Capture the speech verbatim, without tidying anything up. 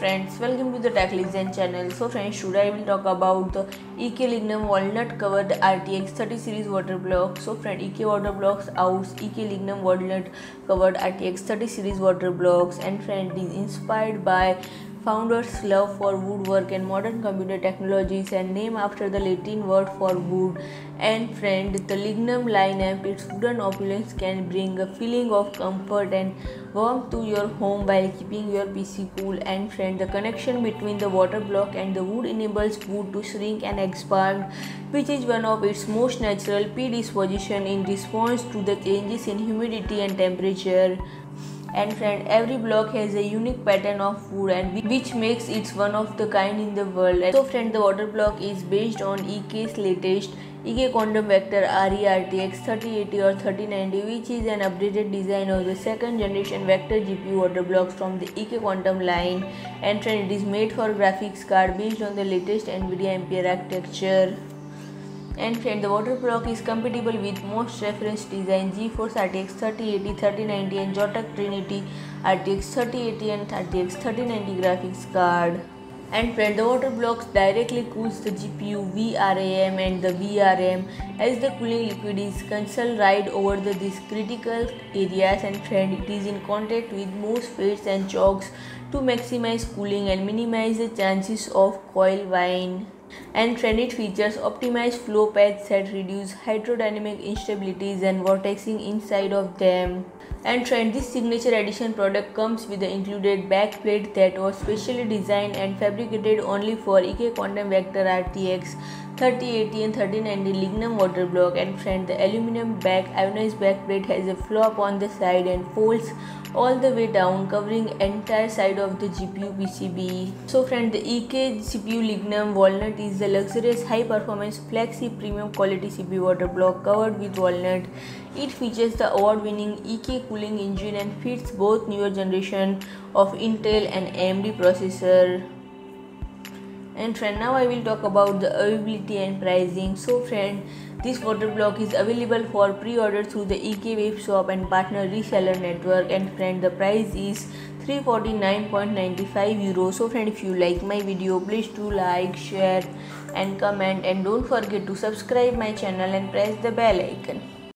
friends, welcome to the Tech Legend channel. So friends, today I will talk about the E K Lignum Walnut covered R T X thirty series water block. So friend, E K water blocks out E K Lignum Walnut covered R T X thirty series water blocks, and friend, it is inspired by founder's love for woodwork and modern computer technologies and named after the Latin word for wood. And friend, the Lignum lineup, its wooden opulence can bring a feeling of comfort and warmth to your home while keeping your P C cool. And friend, the connection between the water block and the wood enables wood to shrink and expand, which is one of its most natural predisposition in response to the changes in humidity and temperature. And friend, every block has a unique pattern of wood and which makes it one of the kind in the world. And so friend, the water block is based on E K's latest E K Quantum Vector R E R T X thirty eighty or thirty ninety, which is an updated design of the second generation vector G P U water blocks from the E K Quantum line. And friend, it is made for graphics card based on the latest NVIDIA Ampere architecture. And friend, the water block is compatible with most reference design GeForce R T X thirty eighty, thirty ninety and Zotac Trinity R T X thirty eighty and R T X thirty ninety graphics card. And friend, the water blocks directly cools the G P U V RAM and the V R M as the cooling liquid is console right over the these critical areas. And friend, it is in contact with MOSFETs and chokes to maximize cooling and minimize the chances of coil whine. And friend, it features optimized flow paths that reduce hydrodynamic instabilities and vortexing inside of them. And friend, this signature edition product comes with the included backplate that was specially designed and fabricated only for E K Quantum Vector R T X thirty eighty and thirty ninety Lignum water block. And friend, the aluminum back ionized backplate has a flop on the side and folds all the way down, covering entire side of the G P U P C B. So friend, the E K C P U Lignum Walnut is the luxurious high performance flagship premium quality C P U water block covered with walnut. It features the award winning E K cooling engine and fits both newer generation of Intel and A M D processor. And friend, now I will talk about the availability and pricing. So friend, this water block is available for pre-order through the E K web shop and partner reseller network. And friend, the price is three hundred forty-nine ninety-five euros. So friend, if you like my video, please do like, share and comment, and don't forget to subscribe my channel and press the bell icon.